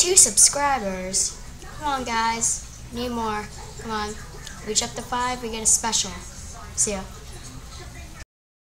2 subscribers. Come on, guys. Need more. Come on. Reach up to 5, we get a special. See ya.